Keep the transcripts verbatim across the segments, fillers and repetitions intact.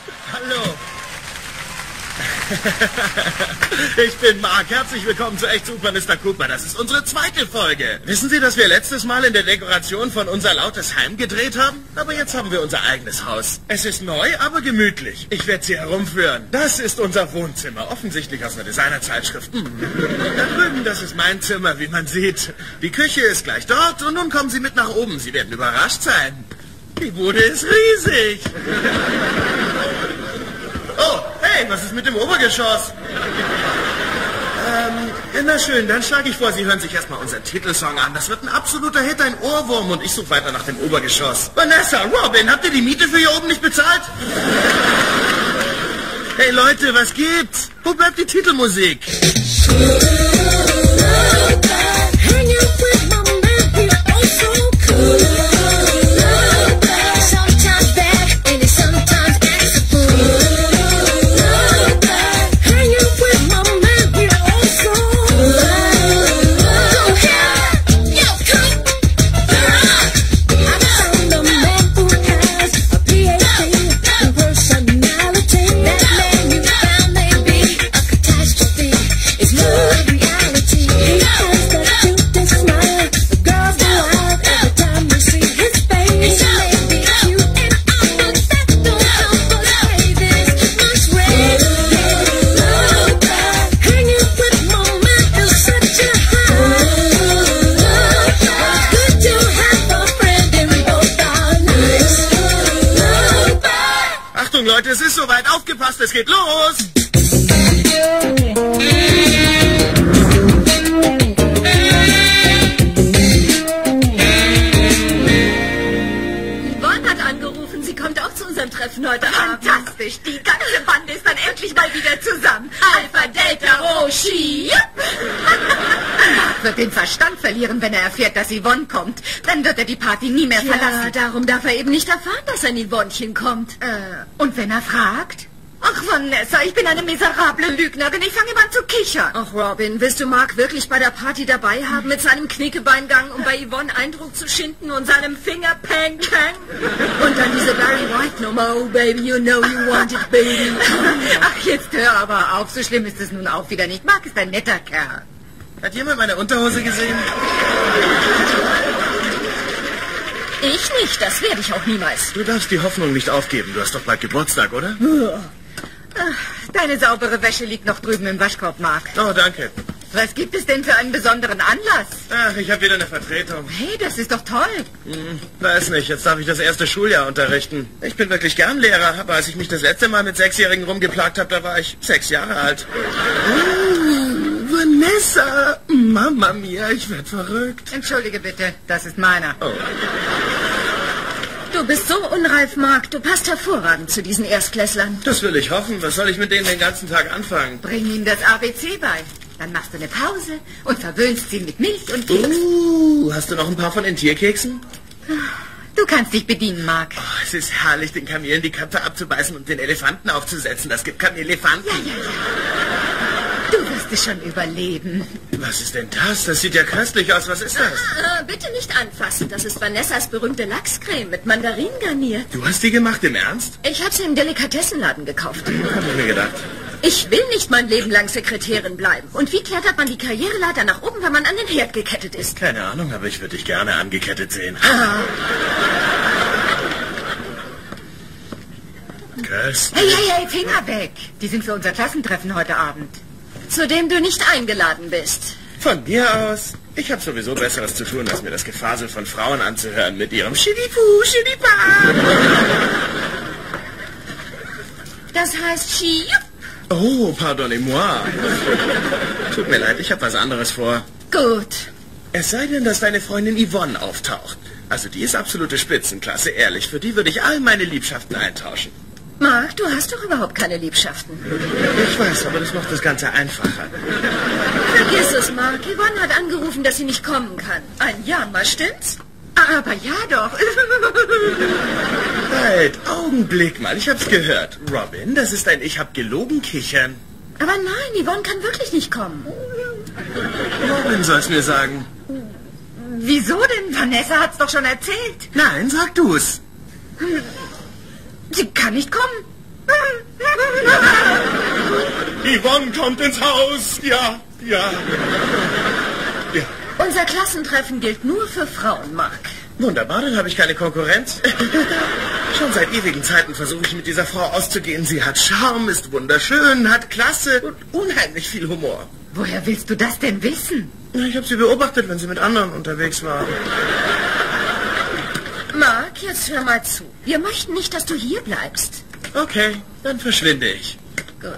Hallo. Ich bin Mark. Herzlich willkommen zu Echt Super Mister Cooper. Das ist unsere zweite Folge. Wissen Sie, dass wir letztes Mal in der Dekoration von Unser lautes Heim gedreht haben? Aber jetzt haben wir unser eigenes Haus. Es ist neu, aber gemütlich. Ich werde Sie herumführen. Das ist unser Wohnzimmer. Offensichtlich aus einer Designerzeitschrift. Mhm. Da drüben, das ist mein Zimmer, wie man sieht. Die Küche ist gleich dort und nun kommen Sie mit nach oben. Sie werden überrascht sein. Die Bude ist riesig. Oh, hey, was ist mit dem Obergeschoss? Ähm, na schön, dann schlage ich vor, Sie hören sich erstmal unseren Titelsong an. Das wird ein absoluter Hit, ein Ohrwurm und ich suche weiter nach dem Obergeschoss. Vanessa, Robin, habt ihr die Miete für hier oben nicht bezahlt? Hey Leute, was gibt's? Wo bleibt die Titelmusik? Leute, es ist soweit. Aufgepasst, es geht los! Yvonne hat angerufen, sie kommt auch zu unserem Treffen heute Abend. Fantastisch, die ganze Bande ist dann endlich mal wieder zusammen. Alpha, Delta, Rho, Chi. Mark wird den Verstand verlieren, wenn er erfährt, dass Yvonne kommt. Dann wird er die Party nie mehr verlassen. Ja, darum darf er eben nicht erfahren, dass ein Yvonnchen kommt. Äh, und wenn er fragt? Ach, Vanessa, ich bin eine miserable Lügnerin. Ich fange immer an zu kichern. Ach, Robin, willst du Mark wirklich bei der Party dabei haben mit seinem Knickebeingang, um bei Yvonne Eindruck zu schinden und seinem Finger-Pang-Pang? Und dann diese Barry White-Nummer, oh, baby, you know you want it, baby. Ach, jetzt hör aber auf. So schlimm ist es nun auch wieder nicht. Mark ist ein netter Kerl. Hat jemand meine Unterhose gesehen? Ich nicht, das werde ich auch niemals. Du darfst die Hoffnung nicht aufgeben. Du hast doch bald Geburtstag, oder? Ach, deine saubere Wäsche liegt noch drüben im Waschkorb, Mark. Oh, danke. Was gibt es denn für einen besonderen Anlass? Ach, ich habe wieder eine Vertretung. Hey, das ist doch toll. Hm, weiß nicht, jetzt darf ich das erste Schuljahr unterrichten. Ich bin wirklich gern Lehrer, aber als ich mich das letzte Mal mit Sechsjährigen rumgeplagt habe, da war ich sechs Jahre alt. Oh, Vanessa! Mama mia, ich werd verrückt. Entschuldige bitte, das ist meiner. Oh. Du bist so unreif, Mark. Du passt hervorragend zu diesen Erstklässlern. Das will ich hoffen. Was soll ich mit denen den ganzen Tag anfangen? Bring ihnen das A B C bei. Dann machst du eine Pause und verwöhnst sie mit Milch und Keks. Uh, hast du noch ein paar von den Tierkeksen? Du kannst dich bedienen, Mark. Oh, es ist herrlich, den Kamelen die Köpfe abzubeißen und den Elefanten aufzusetzen. Das gibt Kamelefanten. Ja, ja, ja. Du wirst es schon überleben. Was ist denn das? Das sieht ja köstlich aus. Was ist das? Ah, ah, bitte nicht anfassen. Das ist Vanessas berühmte Lachscreme mit Mandarinen garniert. Du hast die gemacht, im Ernst? Ich habe sie im Delikatessenladen gekauft. Hab ich mir gedacht. Ich will nicht mein Leben lang Sekretärin bleiben. Und wie klettert man die Karriereleiter nach oben, wenn man an den Herd gekettet ist? Keine Ahnung, aber ich würde dich gerne angekettet sehen. Ah. Köstlich. Hey, hey, hey, Finger weg. Die sind für unser Klassentreffen heute Abend. Zu dem du nicht eingeladen bist. Von mir aus. Ich habe sowieso Besseres zu tun, als mir das Gefasel von Frauen anzuhören mit ihrem Schidipu, Schidipa. Das heißt Ski. Oh, pardonnez-moi. Tut mir leid, ich habe was anderes vor. Gut. Es sei denn, dass deine Freundin Yvonne auftaucht. Also die ist absolute Spitzenklasse, ehrlich. Für die würde ich all meine Liebschaften eintauschen. Mark, du hast doch überhaupt keine Liebschaften. Ich weiß, aber das macht das Ganze einfacher. Vergiss es, Mark. Yvonne hat angerufen, dass sie nicht kommen kann. Ein Jammer, stimmt's? Aber ja doch. Halt, Augenblick mal, ich hab's gehört. Robin, das ist ein Ich hab gelogen Kichern. Aber nein, Yvonne kann wirklich nicht kommen. Robin soll's mir sagen. Wieso denn? Vanessa hat's doch schon erzählt. Nein, sag du's. Sie kann nicht kommen. Yvonne kommt ins Haus. Ja, ja. Ja. Unser Klassentreffen gilt nur für Frauen, Mark. Wunderbar, dann habe ich keine Konkurrenz. Schon seit ewigen Zeiten versuche ich mit dieser Frau auszugehen. Sie hat Charme, ist wunderschön, hat Klasse und unheimlich viel Humor. Woher willst du das denn wissen? Ich habe sie beobachtet, wenn sie mit anderen unterwegs war. Mark, jetzt hör mal zu. Wir möchten nicht, dass du hier bleibst. Okay, dann verschwinde ich. Gut.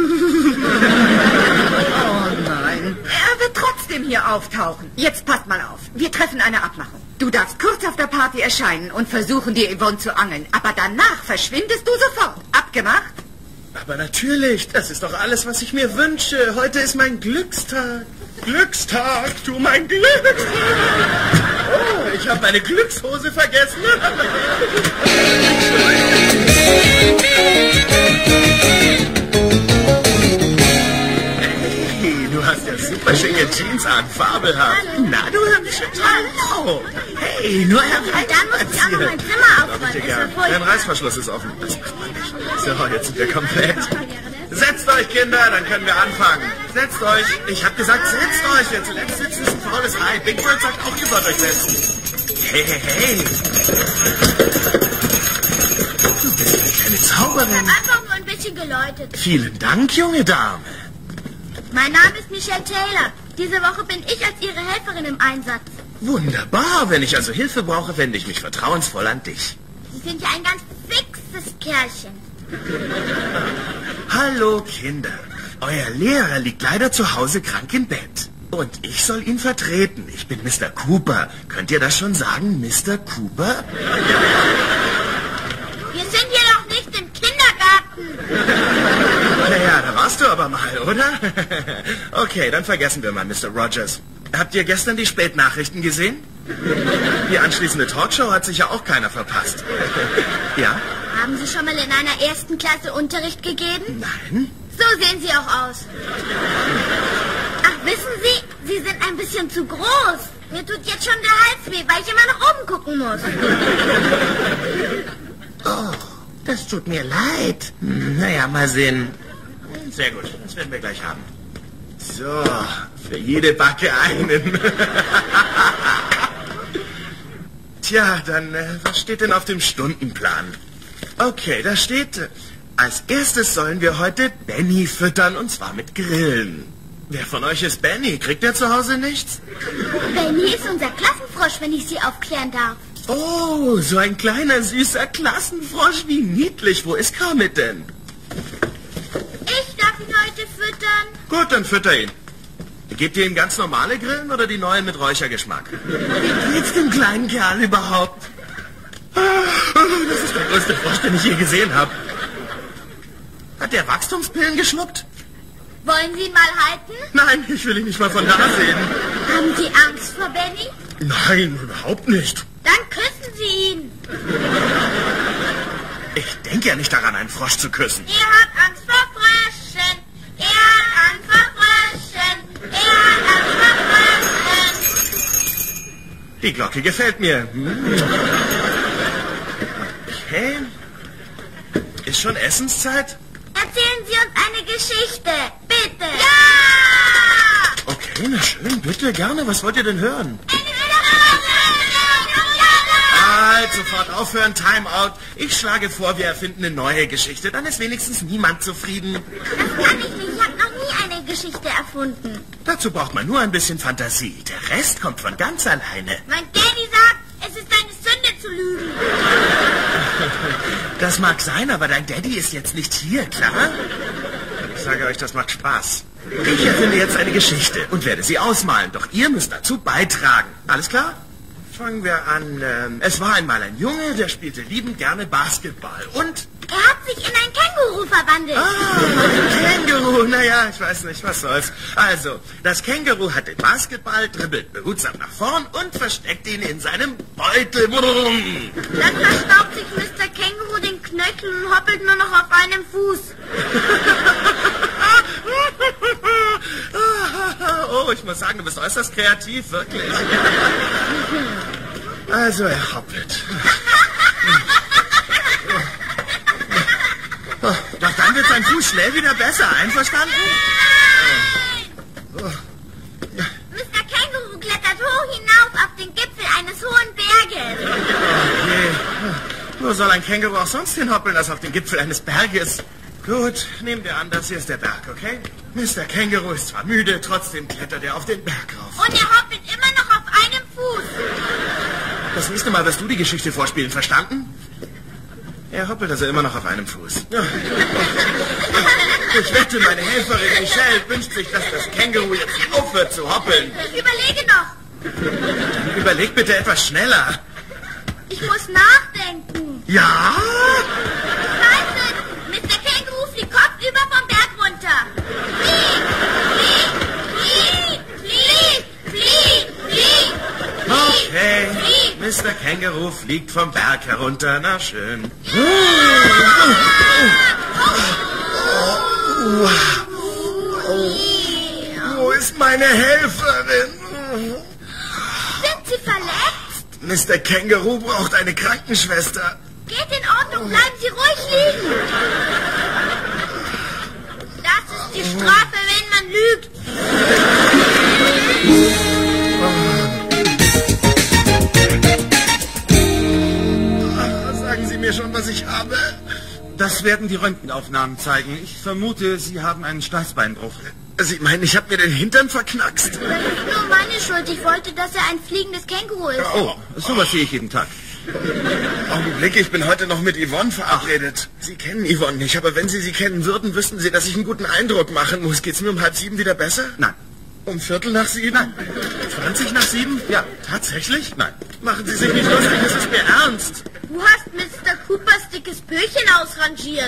Oh nein. Er wird trotzdem hier auftauchen. Jetzt passt mal auf. Wir treffen eine Abmachung. Du darfst kurz auf der Party erscheinen und versuchen, die Yvonne zu angeln. Aber danach verschwindest du sofort. Abgemacht? Aber natürlich, das ist doch alles, was ich mir wünsche. Heute ist mein Glückstag. Glückstag, du mein Glückstag. Oh, ich habe meine Glückshose vergessen. Hey, du hast ja super schicke Jeans an, fabelhaft. Hallo. Na, du hübsche. Hallo. Hey, nur herein. Dann muss ich auch noch mein Zimmer aufräumen. Ist ja Dein furchtbar. Reißverschluss ist offen. Das macht man nicht. So, jetzt sind wir komplett. Setzt euch, Kinder, dann können wir anfangen. Setzt euch. Ich hab gesagt, setzt euch. Wer zuletzt sitzt, ist ein faules Ei. Big Bird sagt auch, ihr sollt euch setzen. Hey, hey, hey. Du bist eine kleine Ich Zauberin. habe einfach nur ein bisschen geläutet. Vielen Dank, junge Dame. Mein Name ist Michelle Taylor. Diese Woche bin ich als Ihre Helferin im Einsatz. Wunderbar. Wenn ich also Hilfe brauche, wende ich mich vertrauensvoll an dich. Sie sind ja ein ganz fixes Kerlchen. Hallo, Kinder. Euer Lehrer liegt leider zu Hause krank im Bett. Und ich soll ihn vertreten. Ich bin Mister Cooper. Könnt ihr das schon sagen, Mister Cooper? Wir sind hier noch nicht im Kindergarten. Naja, da warst du aber mal, oder? Okay, dann vergessen wir mal, Mister Rogers. Habt ihr gestern die Spätnachrichten gesehen? Die anschließende Talkshow hat sich ja auch keiner verpasst. Ja? Haben Sie schon mal in einer ersten Klasse Unterricht gegeben? Nein? So sehen Sie auch aus. Ach, wissen Sie, Sie sind ein bisschen zu groß. Mir tut jetzt schon der Hals weh, weil ich immer nach oben gucken muss. Oh, das tut mir leid. Hm, naja, mal sehen. Sehr gut, das werden wir gleich haben. So, für jede Backe einen. Tja, dann, äh, was steht denn auf dem Stundenplan? Okay, da steht, äh, als erstes sollen wir heute Benny füttern, und zwar mit Grillen. Wer von euch ist Benny? Kriegt er zu Hause nichts? Benny ist unser Klassenfrosch, wenn ich Sie aufklären darf. Oh, so ein kleiner, süßer Klassenfrosch. Wie niedlich. Wo ist Kermit denn? Ich darf ihn heute füttern. Gut, dann fütter ihn. Gebt ihr ihm ganz normale Grillen oder die neuen mit Räuchergeschmack? Wie geht's dem kleinen Kerl überhaupt? Das ist der größte Frosch, den ich je gesehen habe. Hat der Wachstumspillen geschluckt? Wollen Sie ihn mal halten? Nein, ich will ihn nicht mal von da sehen. Haben Sie Angst vor Benny? Nein, überhaupt nicht. Dann küssen Sie ihn. Ich denke ja nicht daran, einen Frosch zu küssen. Er hat Angst vor Fröschen. Er hat Angst vor Fröschen. Er hat Angst vor Fröschen. Die Glocke gefällt mir. Hm. Okay. Ist schon Essenszeit? Erzählen Sie uns eine Geschichte. Bitte. Ja! Okay, na schön, bitte, gerne. Was wollt ihr denn hören? Ja! Halt, sofort aufhören, Timeout. Ich schlage vor, wir erfinden eine neue Geschichte. Dann ist wenigstens niemand zufrieden. Das kann ich nicht. Ich habe noch nie eine Geschichte erfunden. Dazu braucht man nur ein bisschen Fantasie. Der Rest kommt von ganz alleine. Mein Daddy sagt, es ist eine Sünde zu lügen. Das mag sein, aber dein Daddy ist jetzt nicht hier, klar? Ich sage euch, das macht Spaß. Ich erfinde jetzt eine Geschichte und werde sie ausmalen. Doch ihr müsst dazu beitragen. Alles klar? Fangen wir an. Ähm, es war einmal ein Junge, der spielte liebend gerne Basketball. Und... Er hat sich in ein Känguru verwandelt. Ah, ein Känguru. Naja, ich weiß nicht, was soll's. Also, das Känguru hat den Basketball, dribbelt behutsam nach vorn und versteckt ihn in seinem Beutel. Dann verstaubt sich Mister Känguru den Knöchel und hoppelt nur noch auf einem Fuß. Oh, ich muss sagen, du bist äußerst kreativ, wirklich. Also, er hoppelt. Doch dann wird sein Fuß schnell wieder besser. Einverstanden? Nein! Mister Känguru klettert hoch hinauf auf den Gipfel eines hohen Berges. Okay. Wo soll ein Känguru auch sonst hinhoppeln als auf den Gipfel eines Berges? Gut, nehmen wir an, das hier ist der Berg, okay? Mister Känguru ist zwar müde, trotzdem klettert er auf den Berg rauf. Und er hoppelt immer noch auf einem Fuß. Das nächste Mal wirst du die Geschichte vorspielen, verstanden? Er hoppelt also immer noch auf einem Fuß. Ich wette, meine Helferin Michelle wünscht sich, dass das Känguru jetzt aufhört zu hoppeln. Ich überlege noch. Überleg bitte etwas schneller. Ich muss nachdenken. Ja? Scheiße! Mister Känguru fliegt kopfüber vom Berg runter. Flieg! Flieg! Flieg! Flieg! Flieg! Flieg! Okay. Flieg! Mister Känguru fliegt vom Berg herunter. Na schön. Wo ist meine Helferin? Sind Sie verletzt? Mister Känguru braucht eine Krankenschwester. Geht in Ordnung, bleiben Sie ruhig liegen. Das ist die Strafe, wenn man lügt. Sagen Sie mir schon, was ich habe? Das werden die Röntgenaufnahmen zeigen. Ich vermute, Sie haben einen Steißbeinbruch. Sie meinen, ich habe mir den Hintern verknackst? Das ist nur meine Schuld. Ich wollte, dass er ein fliegendes Känguru ist. Oh, sowas sehe ich jeden Tag. Augenblick, ich bin heute noch mit Yvonne verabredet. Sie kennen Yvonne nicht, aber wenn Sie sie kennen würden, wüssten Sie, dass ich einen guten Eindruck machen muss. Geht's mir um halb sieben wieder besser? Nein. Um Viertel nach sieben? Nein. Zwanzig nach sieben? Ja. Tatsächlich? Nein. Machen Sie sich nicht lustig, es ist mir ernst. Du hast Mister Coopers dickes Böhrchen ausrangiert.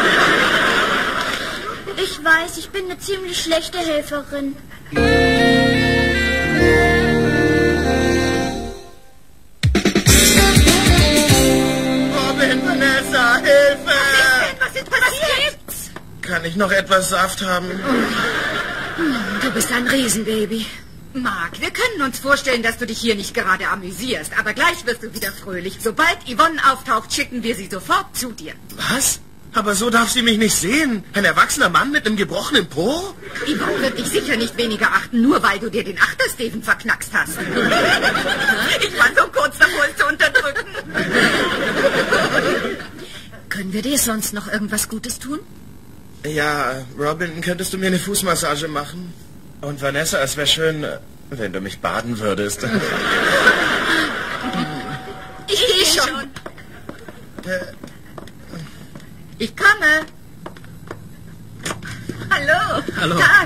Ich weiß, ich bin eine ziemlich schlechte Helferin. Robin, Vanessa, Hilfe! Was ist passiert? Kann ich noch etwas Saft haben? Du bist ein Riesenbaby. Mark, wir können uns vorstellen, dass du dich hier nicht gerade amüsierst, aber gleich wirst du wieder fröhlich. Sobald Yvonne auftaucht, schicken wir sie sofort zu dir. Was? Aber so darf sie mich nicht sehen. Ein erwachsener Mann mit einem gebrochenen Po? Yvonne wird dich sicher nicht weniger achten, nur weil du dir den Achtersteven verknackst hast. Ich war so kurz davor, es zu unterdrücken. Können wir dir sonst noch irgendwas Gutes tun? Ja, Robin, könntest du mir eine Fußmassage machen? Und Vanessa, es wäre schön, wenn du mich baden würdest. Ich gehe schon. Ich komme. Hallo. Hallo. Tag.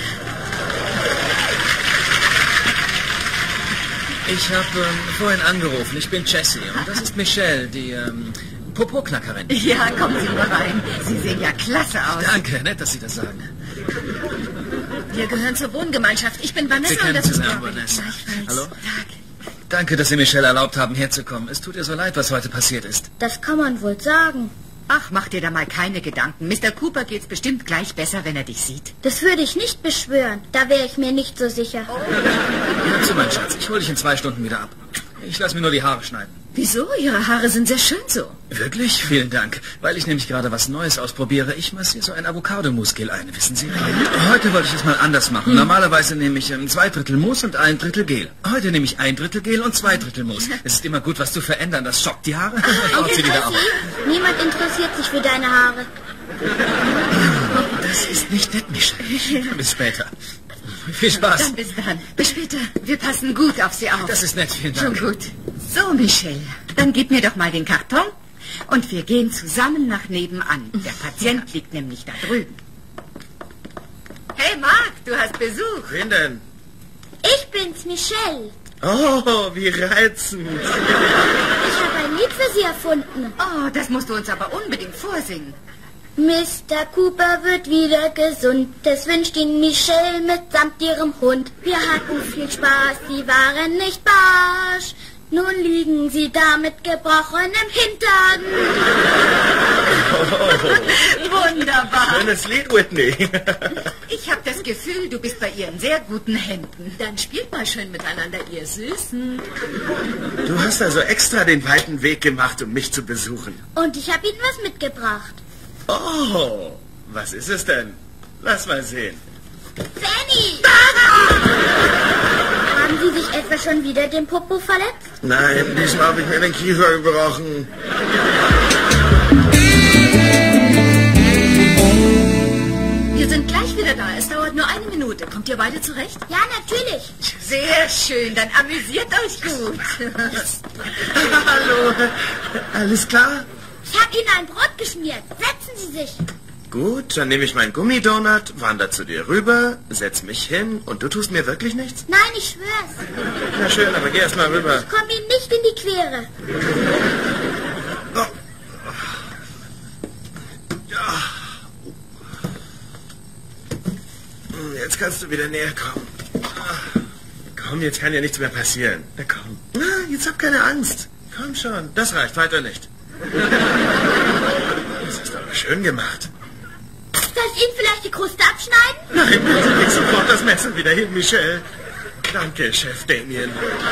Ich habe ähm, vorhin angerufen. Ich bin Jessie und das ist Michelle, die ähm, Popoknackerin. Ja, kommen Sie nur rein. Sie sehen ja klasse aus. Danke, nett, dass Sie das sagen. Wir gehören zur Wohngemeinschaft. Ich bin Vanessa Sie kennen und das ist zusammen, Robin. Vanessa. Gleichfalls. Hallo. Tag. Danke, dass Sie Michelle erlaubt haben, herzukommen. Es tut ihr so leid, was heute passiert ist. Das kann man wohl sagen. Ach, mach dir da mal keine Gedanken. Mister Cooper geht's bestimmt gleich besser, wenn er dich sieht. Das würde ich nicht beschwören. Da wäre ich mir nicht so sicher. Hör zu, mein Schatz. Ich hole dich in zwei Stunden wieder ab. Ich lasse mir nur die Haare schneiden. Wieso? Ihre Haare sind sehr schön so. Wirklich? Vielen Dank. Weil ich nämlich gerade was Neues ausprobiere. Ich massiere so ein Avocado-Mousse-Gel ein, wissen Sie? Heute wollte ich es mal anders machen. Normalerweise nehme ich ähm, zwei Drittel Mousse und ein Drittel Gel. Heute nehme ich ein Drittel Gel und zwei Drittel Mousse. Es ist immer gut, was zu verändern. Das schockt die Haare und baut sie wieder auf. Niemand interessiert sich für deine Haare. Das ist nicht nett, Michelle. Bis später. Viel Spaß. Dann bis dann. Bis später. Wir passen gut auf Sie auf. Das ist nett, vielen Schon Dank. gut. So, Michelle, dann gib mir doch mal den Karton und wir gehen zusammen nach nebenan. Der Patient liegt nämlich da drüben. Hey, Mark, du hast Besuch. Wen denn? Ich bin's, Michelle. Oh, wie reizend. Ich habe ein Lied für Sie erfunden. Oh, das musst du uns aber unbedingt vorsingen. Mister Cooper wird wieder gesund. Das wünscht ihn Michelle mitsamt ihrem Hund. Wir hatten viel Spaß, sie waren nicht barsch. Nun liegen sie da mit gebrochenem Hintern. Wunderbar. Schönes Lied, Whitney. Ich habe das Gefühl, du bist bei ihr in sehr guten Händen. Dann spielt mal schön miteinander, ihr Süßen. Du hast also extra den weiten Weg gemacht, um mich zu besuchen. Und ich habe ihnen was mitgebracht. Oh, was ist es denn? Lass mal sehen. Fanny! Haben Sie sich etwa schon wieder den Popo verletzt? Nein, diesmal habe ich mir den Kiefer gebrochen. Wir sind gleich wieder da. Es dauert nur eine Minute. Kommt ihr beide zurecht? Ja, natürlich. Sehr schön, dann amüsiert euch gut. Hallo, alles klar? Ich habe Ihnen ein Brot geschmiert. Setzen Sie sich. Gut, dann nehme ich meinen Gummidonut, wandere zu dir rüber, setz mich hin und du tust mir wirklich nichts? Nein, ich schwör's. Na schön, aber geh erst mal rüber. Ich komme Ihnen nicht in die Quere. Oh. Ja. Jetzt kannst du wieder näher kommen. Komm, jetzt kann ja nichts mehr passieren. Na komm. Na, jetzt hab keine Angst. Komm schon, das reicht, weiter nicht. Das hast du aber schön gemacht. Soll ich Ihnen vielleicht die Kruste abschneiden? Nein, bitte leg sofort das Messer wieder hin, Michelle. Danke, Chef Damien.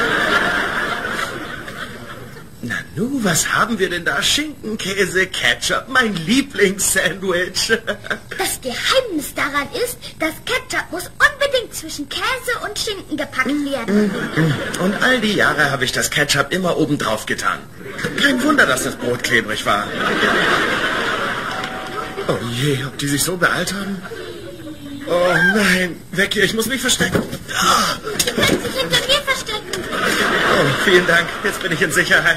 Na nu, was haben wir denn da? Schinken, Käse, Ketchup, mein Lieblingssandwich. Das Geheimnis daran ist, das Ketchup muss unbedingt zwischen Käse und Schinken gepackt werden. Und all die Jahre habe ich das Ketchup immer oben drauf getan. Kein Wunder, dass das Brot klebrig war. Oh je, ob die sich so beeilt haben? Oh nein, weg hier, ich muss mich verstecken. Ah. Sie können sich hinter mir verstecken. Oh, vielen Dank, jetzt bin ich in Sicherheit.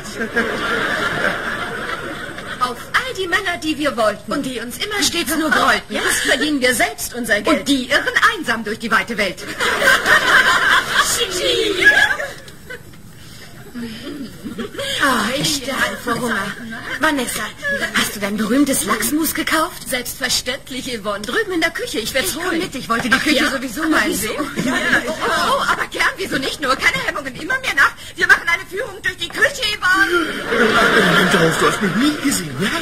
Auf all die Männer, die wir wollten und die uns immer stets nur wollten, jetzt verdienen wir selbst unser Geld. Und die irren einsam durch die weite Welt. Oh, ich sterbe vor Hunger. Vanessa, hast du dein berühmtes Lachsmus gekauft? Selbstverständlich, Yvonne. Drüben in der Küche, ich werde es Ich komm holen. mit, ich wollte die Küche ja? sowieso mal Wieso? sehen. Ja, oh, oh, aber gern, wieso nicht nur? Keine Hemmungen, immer mehr nach. Wir machen eine Führung durch die Küche, Yvonne. Drauf, du hast mich nie gesehen, ja?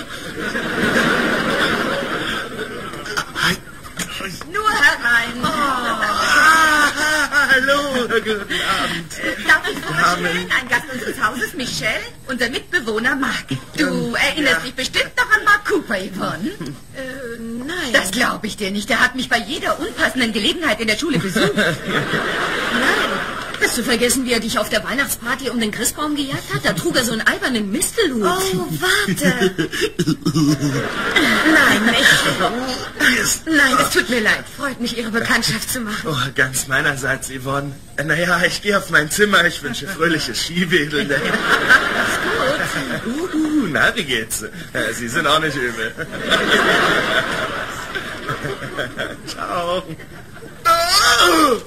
Nur herein. Ah, hallo, guten Abend. Darf ich vorstellen, ein Gast unseres Hauses, Michelle, unser Mitbewohner Mark. Du erinnerst dich bestimmt noch an Mark Cooper, Yvonne? Äh, nein. Das glaube ich dir nicht. Der hat mich bei jeder unpassenden Gelegenheit in der Schule besucht. Nein. Hast du vergessen, wie er dich auf der Weihnachtsparty um den Christbaum gejagt hat? Da trug er so einen albernen Mistelhut. Oh, warte. Nein, nicht. Nein, es tut mir leid. Freut mich, Ihre Bekanntschaft zu machen. Oh, ganz meinerseits, Yvonne. Naja, ich gehe auf mein Zimmer. Ich wünsche fröhliche Skiwedeln. uh, uh, na, wie geht's? Äh, Sie sind auch nicht übel. Ciao. Oh!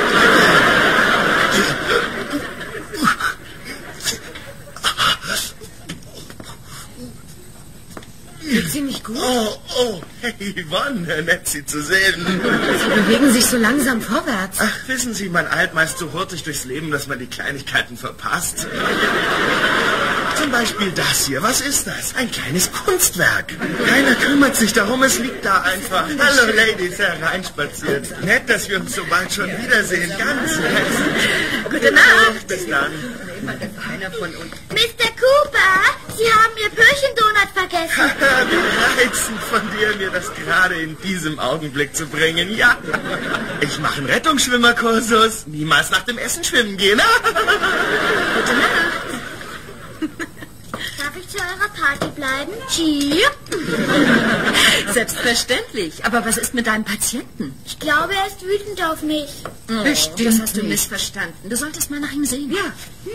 Geht sie nicht gut? Oh, oh, hey, Yvonne, nett Sie zu sehen. Sie bewegen sich so langsam vorwärts. Ach, wissen Sie, man eilt meist so hurtig durchs Leben, dass man die Kleinigkeiten verpasst. Zum Beispiel das hier. Was ist das? Ein kleines Kunstwerk. Keiner kümmert sich darum, es liegt da einfach. Hallo, Ladies, hereinspaziert. Nett, dass wir uns so bald schon wiedersehen. Ganz nett. Gute Nacht. Bis dann. Keiner von uns. Mister Cooper, Sie haben Ihr Pürchendonut vergessen. Wie reizend von dir, mir das gerade in diesem Augenblick zu bringen. Ja, ich mache einen Rettungsschwimmerkursus. Niemals nach dem Essen schwimmen gehen. Gute Nacht. Darf ich zu eurer Party bleiben? Cheer. Selbstverständlich. Aber was ist mit deinem Patienten? Ich glaube, er ist wütend auf mich. Oh, Bestimmt das hast du nicht. missverstanden. Du solltest mal nach ihm sehen. Ja.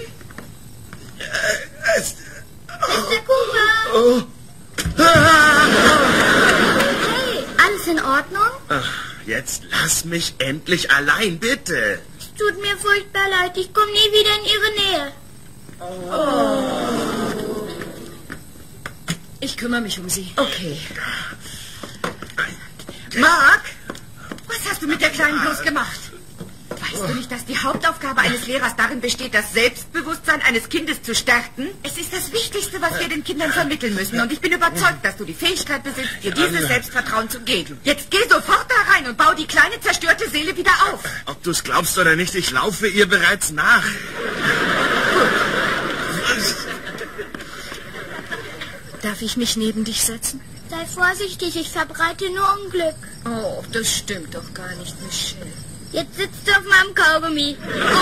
Mister Cooper. Oh. Hey, alles in Ordnung? Ach, jetzt lass mich endlich allein, bitte. Es tut mir furchtbar leid. Ich komme nie wieder in Ihre Nähe. Ich kümmere mich um sie. Okay. Mark, was hast du mit der Kleinen bloß gemacht? Weißt du nicht, dass die Hauptaufgabe eines Lehrers darin besteht, das Selbstbewusstsein eines Kindes zu stärken? Es ist das Wichtigste, was wir den Kindern vermitteln müssen. Und ich bin überzeugt, dass du die Fähigkeit besitzt, dir dieses Selbstvertrauen zu geben. Jetzt geh sofort da rein und bau die kleine zerstörte Seele wieder auf. Ob du es glaubst oder nicht, ich laufe ihr bereits nach. Darf ich mich neben dich setzen? Sei vorsichtig, ich verbreite nur Unglück. Oh, das stimmt doch gar nicht, Michelle. Jetzt sitzt du auf meinem Kaugummi.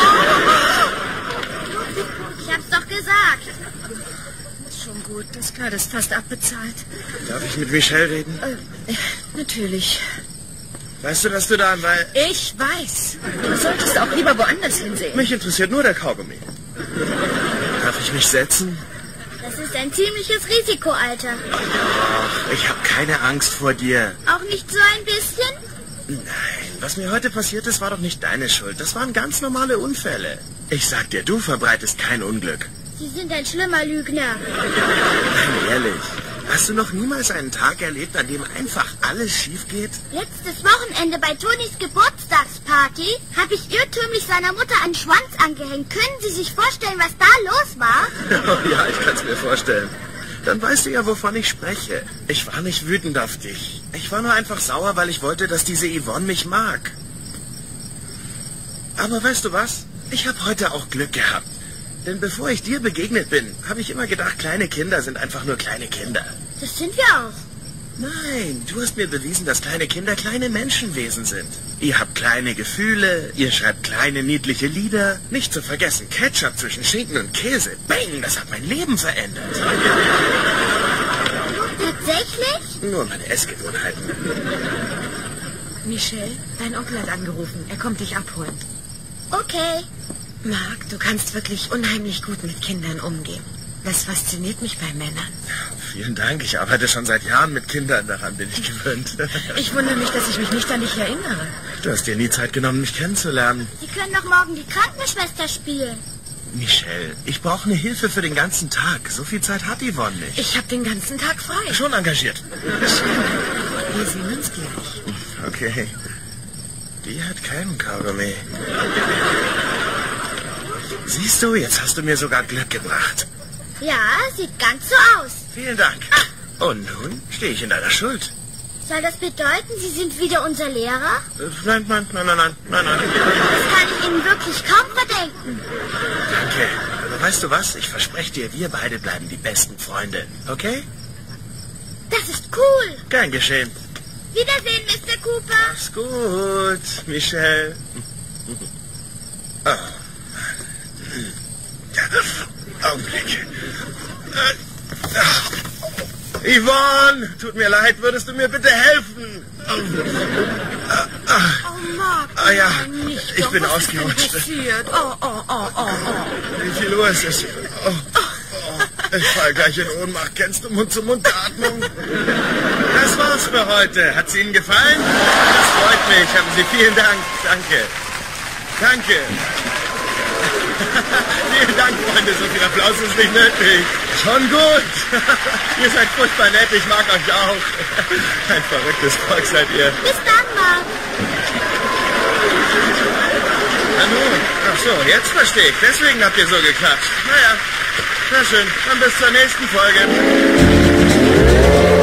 Ich hab's doch gesagt. Ist schon gut, das Kleid ist fast abbezahlt. Darf ich mit Michelle reden? Äh, natürlich. Weißt du, dass du da... Weil Ich weiß. Du solltest auch lieber woanders hinsehen. mich interessiert nur der Kaugummi. Darf ich mich setzen? Das ist ein ziemliches Risiko, Alter. Ach, ich habe keine Angst vor dir. Auch nicht so ein bisschen? Nein, was mir heute passiert ist, war doch nicht deine Schuld. Das waren ganz normale Unfälle. Ich sag dir, du verbreitest kein Unglück. Sie sind ein schlimmer Lügner. Nein, ehrlich. Hast du noch niemals einen Tag erlebt, an dem einfach alles schief geht? Letztes Wochenende bei Tonis Geburtstagsparty habe ich irrtümlich seiner Mutter einen Schwanz angehängt. Können Sie sich vorstellen, was da los war? Oh ja, ich kann's mir vorstellen. Dann weißt du ja, wovon ich spreche. Ich war nicht wütend auf dich. Ich war nur einfach sauer, weil ich wollte, dass diese Yvonne mich mag. Aber weißt du was? Ich habe heute auch Glück gehabt. Denn bevor ich dir begegnet bin, habe ich immer gedacht, kleine Kinder sind einfach nur kleine Kinder. Das sind wir auch. Nein, du hast mir bewiesen, dass kleine Kinder kleine Menschenwesen sind. Ihr habt kleine Gefühle, ihr schreibt kleine, niedliche Lieder. Nicht zu vergessen, Ketchup zwischen Schinken und Käse. Bang, das hat mein Leben verändert. Tatsächlich? Nur meine Essgewohnheiten. Michelle, dein Onkel hat angerufen. Er kommt dich abholen. Okay. Marc, du kannst wirklich unheimlich gut mit Kindern umgehen. Das fasziniert mich bei Männern. Vielen Dank, ich arbeite schon seit Jahren mit Kindern, daran bin ich gewöhnt. Ich wundere mich, dass ich mich nicht an dich erinnere. Du hast dir nie Zeit genommen, mich kennenzulernen. Sie können doch morgen die Krankenschwester spielen. Michelle, ich brauche eine Hilfe für den ganzen Tag. So viel Zeit hat Yvonne nicht. Ich habe den ganzen Tag frei. Schon engagiert. Wir sehen uns gleich. Okay. Die hat keinen Kaugummi. Siehst du, jetzt hast du mir sogar Glück gebracht. Ja, sieht ganz so aus. Vielen Dank. Und nun stehe ich in deiner Schuld. Soll das bedeuten, Sie sind wieder unser Lehrer? Äh, Nein, nein, nein, nein, nein, nein, nein. Das kann ich Ihnen wirklich kaum verdenken. Danke. Aber weißt du was? Ich verspreche dir, wir beide bleiben die besten Freunde. Okay? Das ist cool. Gern geschehen. Wiedersehen, Mister Cooper. Mach's gut, Michelle. Oh. Augenblick. Äh, Yvonne, tut mir leid, würdest du mir bitte helfen? Oh, Marc, Ah ja, nein, nicht ich doch. bin Was ausgerutscht. ist denn passiert? Oh, oh, oh, oh, oh. Wie viel Uhr ist es? Oh, oh, ich fall gleich in Ohnmacht. Kennst du Mund-zu-Mund-Atmung? Das war's für heute. Hat's Ihnen gefallen? Das freut mich. Haben Sie vielen Dank. Danke. Danke. Vielen Dank, Freunde. So viel Applaus ist nicht nötig. Schon gut. Ihr seid furchtbar nett. Ich mag euch auch. Ein verrücktes Volk seid ihr. Bis dann, Marc. Na nun. Ach so, jetzt verstehe ich. Deswegen habt ihr so geklatscht. Naja, na schön. Dann bis zur nächsten Folge.